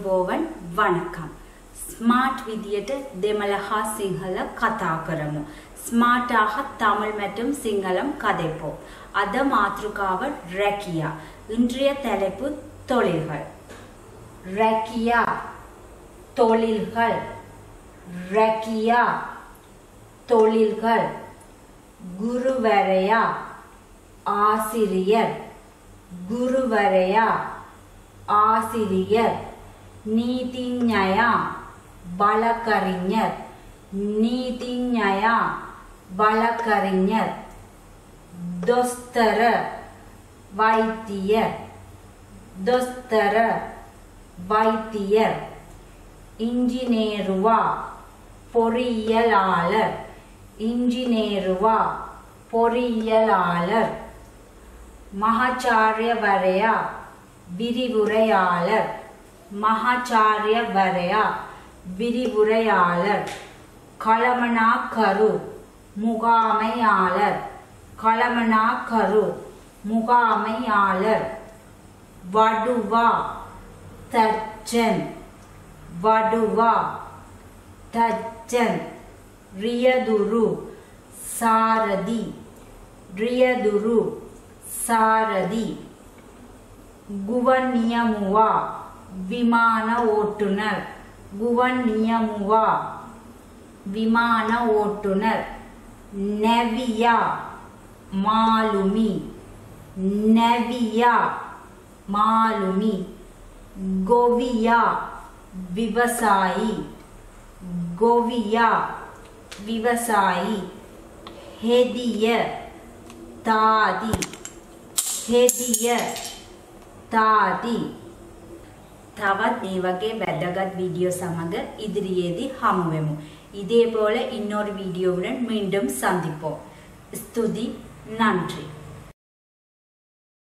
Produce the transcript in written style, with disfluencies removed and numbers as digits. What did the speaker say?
අයිබෝවන් වණකම් ස්මාර්ට් විදියට දෙමළ හා සිංහල කතා කරමු. ස්මාර්ට් ආහ தமிழ் மற்றும் சிங்களம் கதைப்போம். அத மாத்ருகாவ ரக்கியா. இன்றைய தலைப்பு தொழில்கள். ரக்கியா தொழில்கள். ரக்கியா தொழில்கள். குருவரையா ஆசிரியர். குருவரையா ஆசிரியர். நீதிஞயா வழக்கறிஞர். நீதிஞயா வழக்கறிஞர். दोस्तर வைத்தியர். दोस्तर வைத்தியர். இன்ஜினேருவா பொறியியலாளர். இன்ஜினேருவா பொறியியலாளர். மகாச்சாரியவரையா விரிவுரையாளர். மகாச்சாரியவரையா விரிவுரையாளர். களமனாக்கரு முகாமையாளர். களமனாக்கரு முகாமையாளர். வடுவா தச்சன். வடுவா தச்சன். ரியதுரு சாரதி. ரியதுரு சாரதி. குவன்னியமுவா விமான ஓட்டுநர். குவன்னியமுவா விமான ஓட்டுநர். நெவியா மாலுமி. நெவியா மாலுமி. கோவியா விவசாயி. கோவியா விவசாயி. ஹெதிய தாதி. ஹெதிய தாதி. තවත් මේ වගේ වැදගත් வீடியோ සමග ඉදිරියේදී හමු වෙමු. இதே போல இன்னொரு வீடியோவுடன் மீண்டும் சந்திப்போம். ஸ்துதி. நன்றி.